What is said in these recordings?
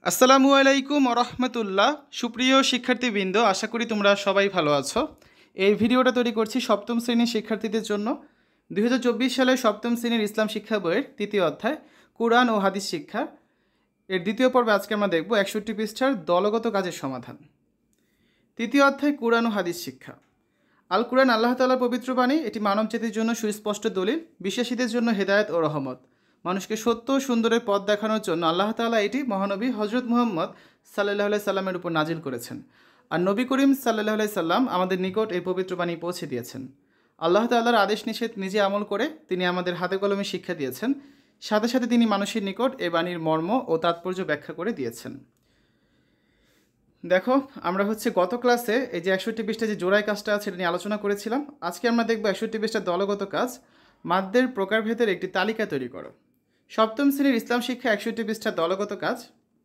আসসালামু আলাইকুম রহমতুল্লাহ। সুপ্রিয় শিক্ষার্থীবৃন্দ, আশা করি তোমরা সবাই ভালো আছো। এই ভিডিওটা তৈরি করছি সপ্তম শ্রেণীর শিক্ষার্থীদের জন্য। 2024 সালে সপ্তম শ্রেণীর ইসলাম শিক্ষা বইয়ের তৃতীয় অধ্যায় কুরআন ও হাদিস শিক্ষা এর দ্বিতীয় পর্বে আজকে আমরা দেখব 61 পৃষ্ঠার দলগত কাজের সমাধান। তৃতীয় অধ্যায় কুরআন ও হাদিস শিক্ষা। আল কুরআন আল্লাহ তাআলার পবিত্র বাণী। এটি মানবজাতির জন্য সুস্পষ্ট দলিল, বিশ্বাসীদের জন্য হেদায়েত ও রহমত। মানুষকে সত্য ও সুন্দরের পথ দেখানোর জন্য আল্লাহ তাআলা এটি মহানবী হজরত মুহাম্মদ সাল্লাল্লাহু আলাইহি সাল্লামের উপর নাজিল করেছেন। আর নবী করিম সাল্লাল্লাহু আলাইহি সাল্লাম আমাদের নিকট এই পবিত্র বাণী পৌঁছে দিয়েছেন। আল্লাহ তাআলার আদেশ নিষেধ নিজে আমল করে তিনি আমাদের হাতে কলমে শিক্ষা দিয়েছেন। সাথে সাথে তিনি মানুষের নিকট এই বাণীর মর্ম ও তাৎপর্য ব্যাখ্যা করে দিয়েছেন। দেখো, আমরা গত ক্লাসে এই যে 61 পৃষ্ঠা যে জোড়াই কাজটা আছে এটা নিয়ে আলোচনা করেছিলাম। আজকে আমরা দেখব 61 পৃষ্ঠার দলগত কাজ, মাদ্দের প্রকারভেদের একটি তালিকা তৈরি করো। সপ্তম শ্রেণীর ইসলাম শিক্ষা 61 পৃষ্ঠার দলগত কাজ,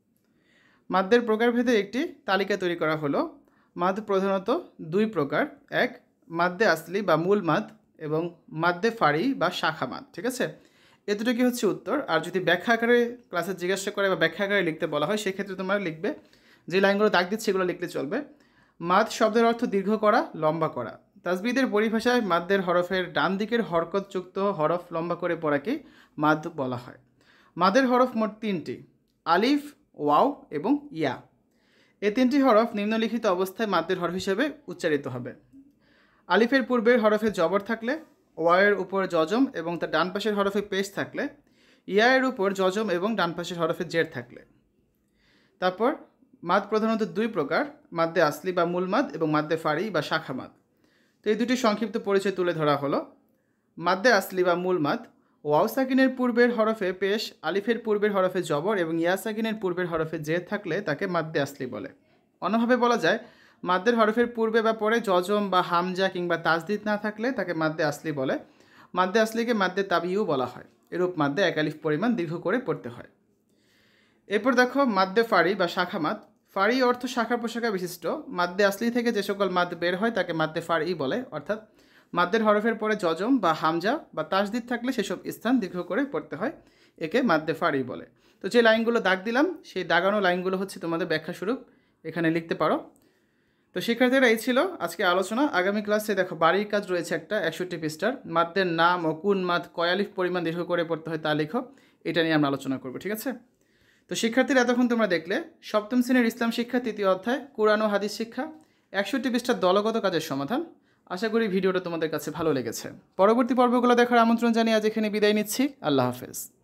মাদ্দের প্রকারভেদের একটি তালিকা তৈরি করা হলো। মাদ প্রধানত দুই প্রকার, এক মাদ্দে আসলি বা মূল মাদ এবং মাদ্দে ফারি বা শাখা মাদ। ঠিক আছে, এতটুকু উত্তর। আর যদি ব্যাখ্যা আকারে ক্লাসে জিজ্ঞাসা করে বা ব্যাখ্যা আকারে লিখতে বলা হয়, সেক্ষেত্রে তোমরা লিখবে, যে লাইনগুলো দাগ দিচ্ছে এগুলো লিখলে চলবে। মাদ শব্দের অর্থ দীর্ঘ করা, লম্বা করা। তাজবিদের পরিভাষায় মাদ্দের হরফের ডান দিকের হরকতযুক্ত হরফ লম্বা করে পড়াকে মাদ বলা হয়। মাদের হরফ মোট তিনটি, আলিফ, ওয়াও এবং ইয়া। এই তিনটি হরফ নিম্নলিখিত অবস্থায় মাদ্দের হরফ হিসেবে উচ্চারিত হবে। আলিফের পূর্বের হরফে জবর থাকলে, ওয়াওয়ের উপর জজম এবং তার ডান পাশের হরফে পেশ থাকলে, ইয়ায়ের উপর জজম এবং ডান পাশের হরফে জের থাকলে। তারপর মাদ প্রধানত দুই প্রকার, মাদ্দে আসলি বা মূল মাদ এবং মাদ্দে ফারি বা শাখা মাদ। তো এই দুটি সংক্ষিপ্ত পরিচয় তুলে ধরা হলো। মাদ্দে আসলি বা মূল মাদ, ওয়াও সাকিনের পূর্বের হরফে পেশ, আলিফের পূর্বের হরফে জবর এবং ইয়া সাকিনের পূর্বের হরফে জের থাকলে তাকে মাদ্দে আসলি বলে। অন্যভাবে বলা যায়, মাদ্দের হরফের পূর্বে বা পরে জজম বা হামজা কিংবা তাজদিদ না থাকলে তাকে মাদ্দে আসলি বলে। মাদ্দে আসলিকে মাদ্দে তাবিউ বলা হয়। এরূপ মাদ্দে এক আলিফ পরিমাণ দীর্ঘ করে পড়তে হয়। এরপর দেখো মাদ্দে ফারি বা শাখা মাদ। ফারি অর্থ শাখা প্রশাখা বিশিষ্ট। মাদ্দে আসলি থেকে যে সকল মাদ বের হয় তাকে মাদ্দে ফারি বলে, অর্থাৎ মাদ্দের হরফের পরে জজম বা হামজা বা তাসদিদ থাকলে সেসব স্থান দীর্ঘ করে পড়তে হয়, একে মাদ্দে ফারি বলে। তো যে লাইনগুলো দাগ দিলাম সেই দাগানো লাইনগুলো তোমাদের ব্যাখ্যা স্বরূপ এখানে লিখতে পারো। তো শিক্ষার্থীরা এই ছিল আজকে আলোচনা। আগামী ক্লাসে দেখো বাড়ির কাজ রয়েছে একটা 61 পৃষ্ঠার, মাদ্দের নাম ও কোন মাদ কয় আলিফ পরিমাণ দীর্ঘ করে পড়তে হয় তা লিখো। এটা নিয়ে আমরা আলোচনা করবো, ঠিক আছে? তো শিক্ষার্থীরা এতক্ষণ তোমরা দেখলে সপ্তম শ্রেণীর ইসলাম শিক্ষা তৃতীয় অধ্যায় কুরআন ও হাদিস শিক্ষা 61 পৃষ্ঠার দলগত কাজের সমাধান। আশা করি ভিডিওটা তোমাদের কাছে ভালো লেগেছে। পরবর্তী পর্বগুলো দেখার আমন্ত্রণ জানিয়ে আজ এখানে বিদায় নিচ্ছি। আল্লাহ হাফেজ।